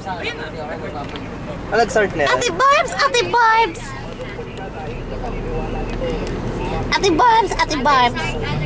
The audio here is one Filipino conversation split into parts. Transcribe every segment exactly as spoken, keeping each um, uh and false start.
Ah, nag-start na. Ate Barbs! Ate Barbs! Ate Barbs! Ate Barbs!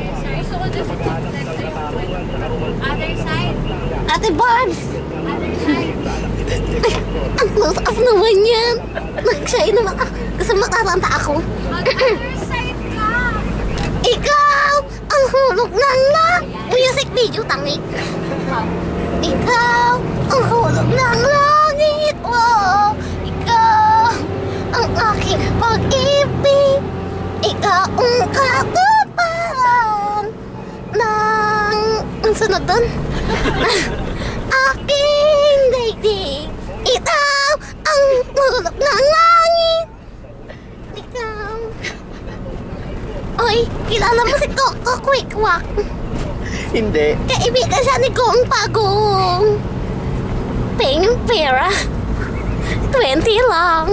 Other side. Ate Barbs! Other side. Ang close up naman yan! Nag-shy naman ako. Gusto makaranta ako. Other side ka. Ikaw! Ang hulog ng lang! Music video, tangik! Ikaw! Ang hulog ng langit! Oh, ikaw! Ang aking pag-ibig! Ikaw ang katuparan ng... Ang sunod doon? Aking daigdig! Ikaw ang hulog ng langit! Ikaw... Oy, kilala mo si Coco Quick-Quack? Hindi. Kaibigan siya ni Gong Pagong. Penging pera. twenty lang.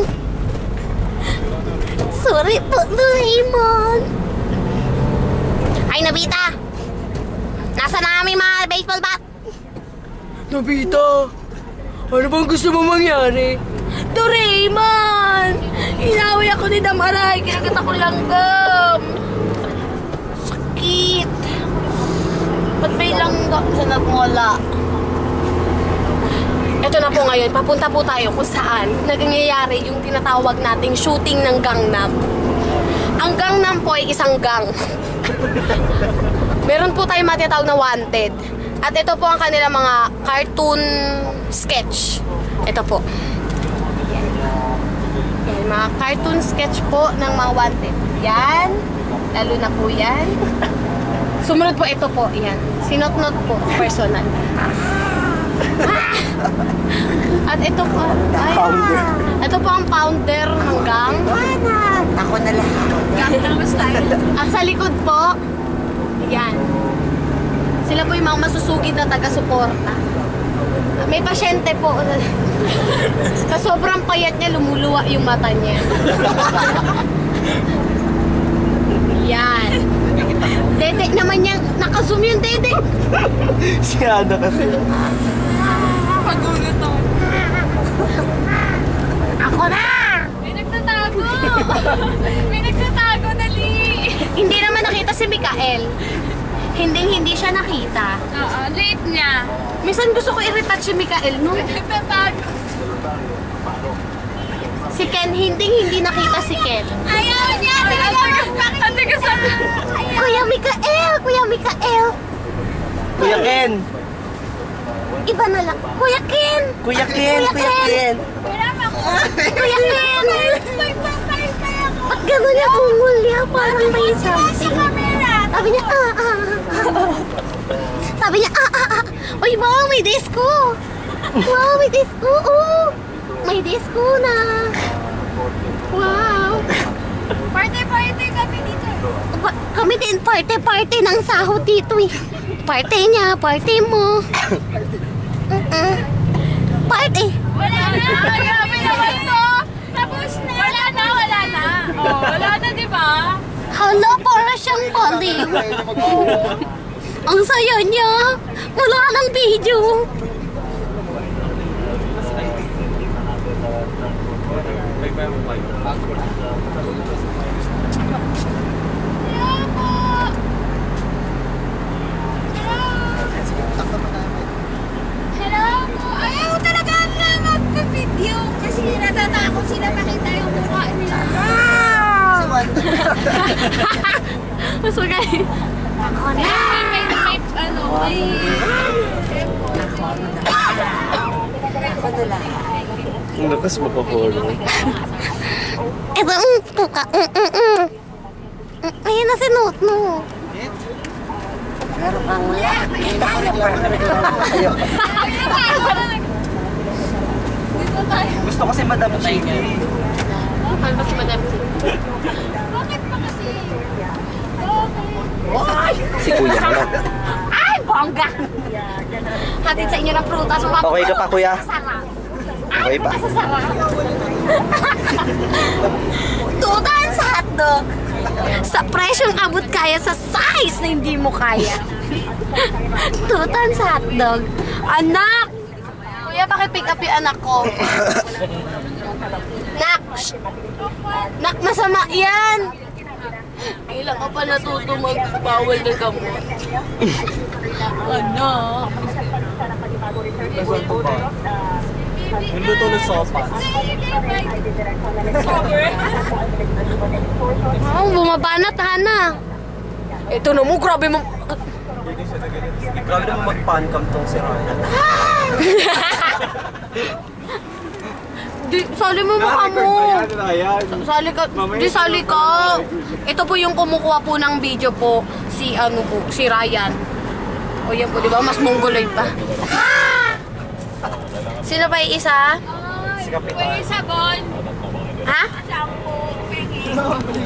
Sorry po, Doraemon. Ay, Nobita. Nasa na kami mga baseball bat? Nobita, ano bang gusto mo mangyari? Doraemon! Inaway ako ni Damaray, kinagat ako langgam. Sakit. Ba't may langgam sa nagmula? Ito na po ngayon, papunta po tayo kung saan nangyayari yung tinatawag nating shooting ng Gangnam. Ang Gangnam po ay isang gang. Meron po tayong matinatawag na wanted. At ito po ang kanilang mga cartoon sketch. Ito po. Yan. Yan, mga cartoon sketch po ng mga wanted. Yan. Lalo na po yan. Sumunod po ito po. Yan. Sinot-not po. Personal. At ito po. Ay, ito po ang founder ng gang. Ako na lang. Gangnam style. At sa likod po, yan. Sila po yung mga masusugid na taga-suporta. May pasyente po. Sa sobrang payat niya, lumuluwa yung mata niya. Yan. Dede naman niya, nakazoom yung dede. Si Ana kasi. Pagulat ako. Ako na! May nagtatago. May nagtatago, dali. Hindi naman nakita si Mikael. Hindi hindi siya nakita. Oo, late niya. Minsan gusto ko i-retouch si Mikael, no? Nagtatago. Si Ken, hindi hindi nakita si Ken. Ayaw niya. Ate ka sa... Kuya Mikael! Kuya Mikael! Kuya Ken! Iba na lang. Kuya Ken! Kuya Ken! Kuya Ken! Wala pa ako. Kuya Ken! Nagpapay kaya ako. Ba't gano'n niya umulya? Parang may Sa something. camera. Sabi niya, ah, ah, ah. Sabi niya, ah, ah, ah. Uy, wow, may disco! Wow, may disco! Oh, may disco na! Wow! Party-party kami dito. Ba- Kami din, party-party ng sahod dito eh. Party niya, party mo. Uh-uh. Party! Wala na. Grabe naman to. Tapos na. Wala na, wala na. Oh, wala na, di ba? Hala, para siyang baliw. Ang saya niya. Wala ng video. Hello po. Ayaw talaga na magpa-video kasi natatakot sila makita yung mukha nila. Mas magay. Ako na. May, may, may, ano, may... Ang lakas mo pa, Polo. Ito ang tuka. Mm, mm, mm. Mm, Ayun na si Notno. Meron kang yak. Gusto kasi Madam Chiki. Ano ba si Madam? Bakit pa kasi? Si Kuya naman. Ay, bongga! Hatid sa inyo ng prutas. Okay ka pa, Kuya? Sarap. Okay pa. Tutan sa hotdog. Sa presyong abot kaya sa size na hindi mo kaya. Tutan sa hotdog. Anak! Kuya, pakipick up yung anak ko. Nak! Shh! Nak, masama yan! Kailan ka pa natuto magbawal ng gamot? Anak! Nasaan po ba? Nagluto ng sopa. Oh, bumabanat, Hana. Ito na mo, grabe mo. Grabe naman mag-pancam tong si Ryan. Di, sali mo mukha mo. Sali ka, di sali ka. Ito po yung kumukuha po ng video po, si ano po, si Ryan. O yan po, di ba? Mas mongoloid pa. Sino pa yung isa? Si Kapitan. Pwede sabon. Ha? Shampoo. Pwede.